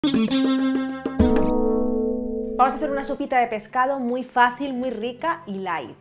Vamos a hacer una sopita de pescado muy fácil, muy rica y light.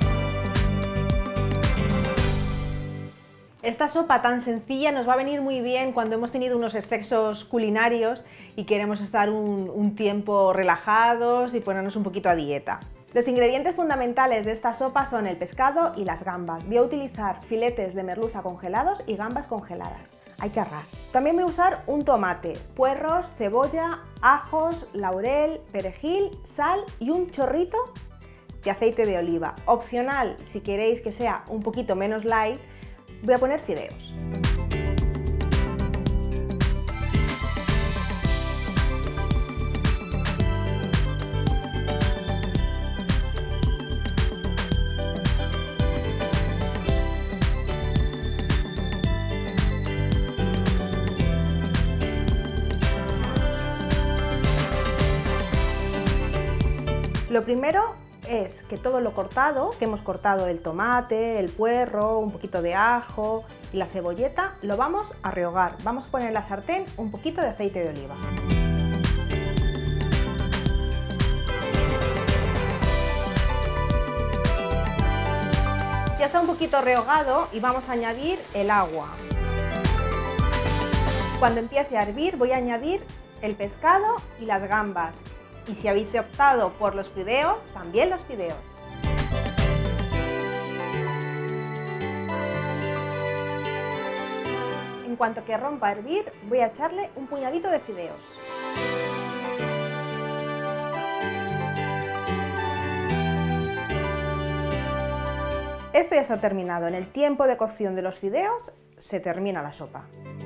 Esta sopa tan sencilla nos va a venir muy bien cuando hemos tenido unos excesos culinarios y queremos estar un tiempo relajados y ponernos un poquito a dieta. Los ingredientes fundamentales de esta sopa son el pescado y las gambas. Voy a utilizar filetes de merluza congelados y gambas congeladas. Hay que ahorrar. También voy a usar un tomate, puerros, cebolla, ajos, laurel, perejil, sal y un chorrito de aceite de oliva. Opcional, si queréis que sea un poquito menos light, voy a poner fideos. Lo primero es que todo lo cortado, que hemos cortado el tomate, el puerro, un poquito de ajo y la cebolleta, lo vamos a rehogar. Vamos a poner en la sartén un poquito de aceite de oliva. Ya está un poquito rehogado y vamos a añadir el agua. Cuando empiece a hervir voy a añadir el pescado y las gambas. Y si habéis optado por los fideos, también los fideos. En cuanto que rompa a hervir, voy a echarle un puñadito de fideos. Esto ya está terminado. En el tiempo de cocción de los fideos se termina la sopa.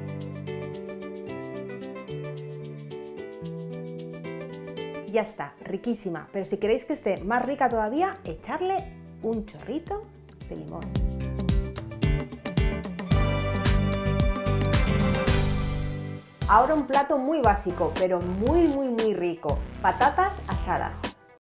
Ya está, riquísima, pero si queréis que esté más rica todavía, echarle un chorrito de limón. Ahora un plato muy básico, pero muy rico, patatas asadas.